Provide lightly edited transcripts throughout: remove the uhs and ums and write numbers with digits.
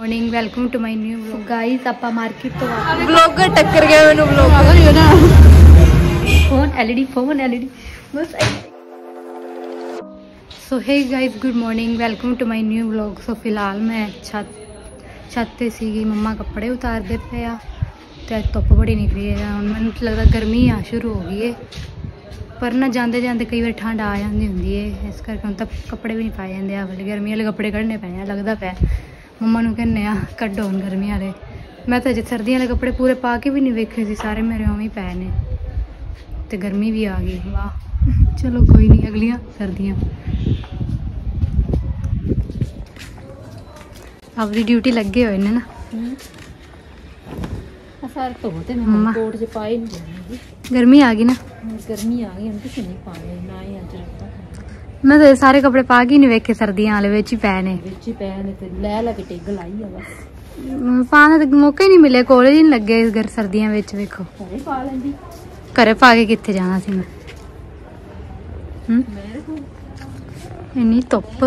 Morning welcome to my new vlog guys. आपा market तो vlogger टक्कर गया मैंने व्लॉगर ही ना फोन एलईडी बस। So hey guys good morning welcome to my new vlog. So फिलहाल मैं छत ते सी मम्मा कपड़े उतारते पे आ ते धुप बड़ी निकली है। हुण मैनूं लगदा गर्मी आ शुरू हो गई है, पर ना जाते जाते कई बार ठंड आ जाती होंदी है, इस करके हुण तां कपड़े भी नहीं पाए जांदे। आ वाले गर्मी वाले कपड़े कढ़ने पैने लगदा पिया। मम्मा नूं कहने आ कड्डो हुण गर्मी वाले। मैं तो अजे सर्दियां वाले कपड़े पूरे पा के भी नहीं वेखे सी, सारे मेरे उवें ही पए ने ते गर्मी भी आ गई। वाह चलो कोई नहीं, अगलियां सर्दियां। अपनी ड्यूटी लगे हुए ने ना। सारे तो होते ना कोट च पाए नहीं जाने, गर्मी आ गई ना, गर्मी आ गई। हम किसी नहीं पाए ना ही अज रखता। मैं तो सारे कपड़े पा के नहीं वेखे, सर्दियां वाले विच ही पए ने ते लै के टिग लाई है बस। पाने का मौका ही नहीं मिले, कॉलेज ही नहीं लगे इस घर सर्दियां विच। वेखो घरे पा लेंदी, घरे पा के कित्थे जाना सी मैं। इन्नी धुप्प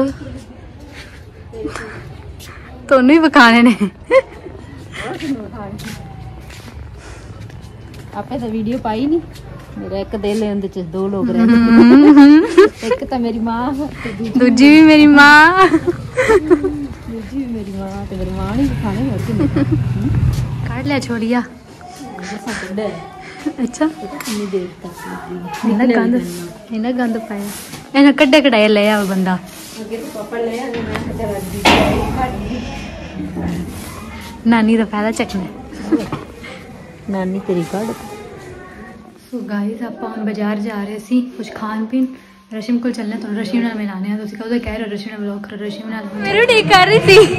तोनू ही विखाने ने। आपे तो वीडियो पाई नहीं, मेरा एक दिल है उनदे च दो लोग रहंदे। एक तो मेरी मां, दूजी भी मेरी मां, दूजी भी मेरी मां ते मेरी मां नहीं खाने और कि काट लिया छोड़िया। अच्छा इतनी देर तक इन्ना गंद पाया, इन्हें कड्डे कढ़ाए ले आ बंदा। अगे तो पापा ले आ, मैं कड्डे रख नानी का फायदा चकना। नानी तेरी काट। सो गाइस ਆਪਾਂ ਹੁਣ ਬਾਜ਼ਾਰ ਜਾ ਰਹੇ ਸੀ ਕੁਝ ਖਾਣ ਪੀਣ। ਰਸ਼ਮ ਕੋਲ ਚੱਲਣਾ, ਤੁਹਾਨੂੰ ਰਸ਼ਮ ਨਾਲ ਮਿਲਾਣੇ ਆ। ਤੁਸੀਂ ਕਦੋਂ ਕਹਿ ਰਹੇ ਰਸ਼ਮ ਨਾਲ ਵਲੌਗ ਕਰੋ, ਰਸ਼ਮ ਨਾਲ ਮੇਰੇ ਠੀਕ ਕਰ ਰਹੀ ਸੀ।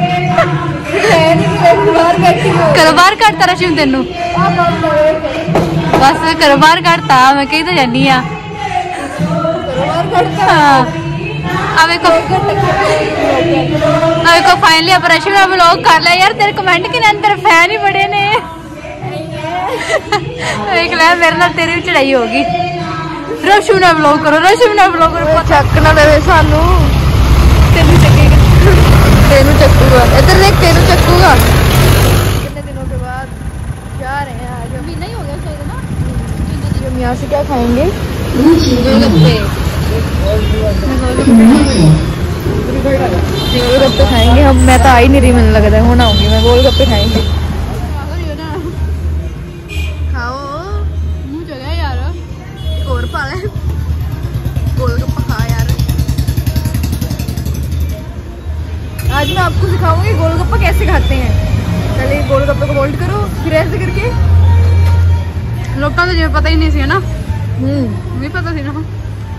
ਘਰੋਂ ਬਾਹਰ ਕੱਢਤਾ ਰਸ਼ਮ ਤੈਨੂੰ, ਬਸ ਘਰੋਂ ਬਾਹਰ ਕੱਢਤਾ। ਮੈਂ ਕਹੀ ਤਾਂ ਜਾਨੀ ਆ देखो फाइनली अब रशम ने व्लॉग कर लिया। यार तेरे कमेंट के अंदर फैन ही बड़े ने। देख ले मेरे नाल तेरी भी चढ़ाई होगी। रशम ने व्लॉग करो, रशम ने व्लॉग करो। चक ना देवे सानू, तेनू चकेगा, तेनू चकूगा। इधर देख तेनू चकूगा। कितने दिनों के बाद जा रहे हैं आज। अभी नहीं हो गया शायद ना। हम यहाँ से क्या खाएंगे? गोलगप्पे। गोलगप्पे खाएंगे हम। मैं तो आ ही नहीं रही, मुझे लगता है होना होंगी। मैं गोलगप्पे खाएंगे। खाओ मुंह चला यार, और पा ले गोलगप्पा खा यार। आज मैं आपको सिखाऊंगी गोलगप्पा कैसे खाते हैं। पहले गोलगप्पे को होल्ड करो, फिर ऐसे करके। लोगों को जो पता ही नहीं सी ना, नहीं पता सी ना।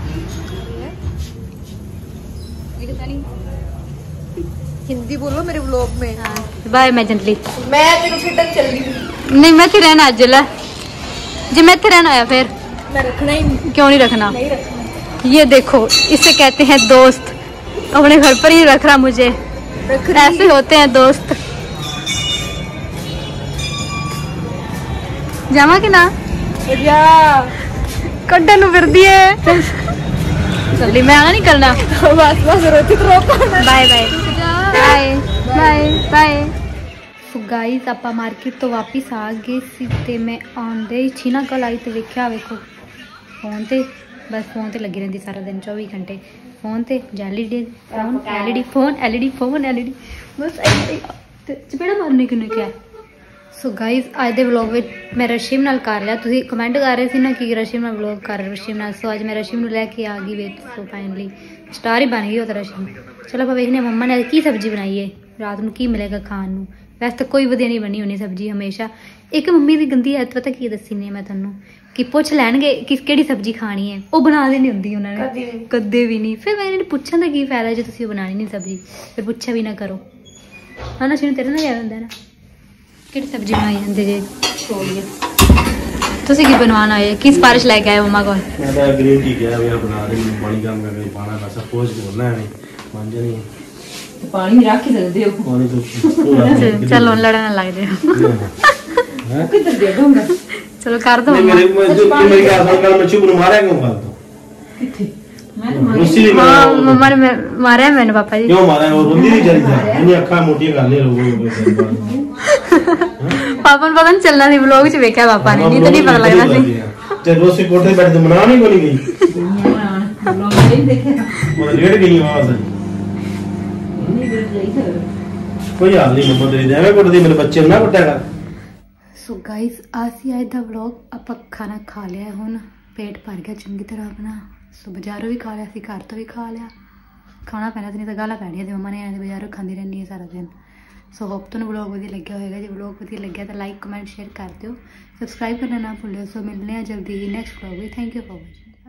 हिंदी बोलो मेरे व्लॉग में। बाय मैं जंटली। मैं तेरे फिटर चल रही। नहीं मैं रहना अज ला जी, मैं रहना आया फिर मैं रखना ही नहीं। क्यों नहीं रखना? नहीं रखना। ये देखो इसे कहते हैं दोस्त। अपने घर पर ही रख रहा मुझे, ऐसे होते हैं दोस्त। जामा कि ना कड्डन फिर दिए जल्दी, मैं आना नहीं करना। बस बस रोती तो रोको। Bye bye bye bye bye. So guys ਆਪਾਂ ਮਾਰਕੀਟ ਤੋਂ ਵਾਪਿਸ ਆ ਗਏ ਸੀ ਤੇ ਮੈਂ ਆਉਂਦੇ ਹੀ ਛੀਨਾ ਕੋਲ ਆਈ ਤੇ ਵੇਖਿਆ, ਵੇਖੋ ਫੋਨ ਤੇ ਬਸ ਫੋਨ ਤੇ ਲੱਗੀ ਰਹਿੰਦੀ ਸਾਰਾ ਦਿਨ 24 ਘੰਟੇ ਫੋਨ ਤੇ। ਐਲਈਡੀ ਫੋਨ ਐਲਈਡੀ ਬਸ ਤੇ ਚਪੇੜਾ ਮਾਰਨੇ ਕਿਉਂ ਕਿਹਾ। ਸੋ गाइस ਅੱਜ ਦੇ ਵਲੌਗ ਵਿੱਚ मैं रशीम नाल कर लिया। तुसीं कमेंट कर रहे थे ना कि रशीम नाल व्लॉग कर रशीम नाल। सो अज मैं रशीम नूं लैके आ गई विच। सो फाइनली स्टार ही बन गई वो तो रशीम। चलो आप वेखने मम्मा ने की सब्जी बनाई है, रात में की मिलेगा खाण नूं। वैसे तो कोई वधिया नहीं बनी होनी सब्जी हमेशा। एक मम्मी की गंदी आदत पता की दसी ने मैं तुहानूं कि पुछ लैणगे कि किहड़ी सब्जी खानी है, वो बना देनी होंदी उन्होंने कदे भी नहीं। फिर मैंने पुछण दा की फायदा जो तुसीं बनानी नहीं सब्जी, फिर पुछा भी ना करो है ना। तेरे नाल जाया हुंदा ना किहड़ी सब्जी बनाई जांदे जे छोड़िए। तुसीं की बनवाना है, की सिफारिश लेके आए मम्मा को? मैं तो ग्रीन टी किया भी बना दे, पानी कम करके पाना का सब कुछ बोलना है। मान जानी है तो पानी में रख के दे दो। पानी तो चलो लड़ने लग जाओ। हैं किधर दे दूंगा? चलो कर दो। मेरे जो मेरी का कल मैं चुप मारेंगे कल तो किथे ਉਸੇ ਦੀ हाँ मम्मा ने मारा है मैंने पापा जी ਕਿਉਂ ਮਾਰਿਆ ਉਹ ਰੋਂਦੀ ਨਹੀਂ ਜਰੀ ਇਹਨੇ ਅੱਖਾਂ ਮੋਟੀਆਂ ਕਰ ਲਿਆ ਲੋਗੋ पापा ने पता नहीं चलना सी व्लॉग च वेख्या पापा ने नहीं तो नहीं पता लगना सी जब उसे कोठे बैठ के मना नहीं कोनी गई वो लेट गई आवाज कोई हाल नहीं मम्मा तेरी देवे कोट दी मेरे बच्चे ना कुटिया कर सो गाइस आसी आज दा व्लॉग ਆਪਾਂ ਖਾਣਾ ਖਾ ਲਿਆ ਹੁਣ पेट भर गया चंगी तरह अपना सो बाजारों भी खा लिया सी घर तो भी खा लिया खाना पैना तो नहीं तो गाला पैनिया दी मम्मा ने ऐसे बाजारों खाती रहनी है सारा दिन सो होप तुहानू व्लॉग वधिया लग्या होएगा जे व्लॉग वधिया लग्या तो लाइक कमेंट शेयर कर दियो सब्सक्राइब करना ना भूलियो सो मिलने हैं जल्दी नेक्स्ट व्लॉग में थैंक यू फॉर वॉचिंग।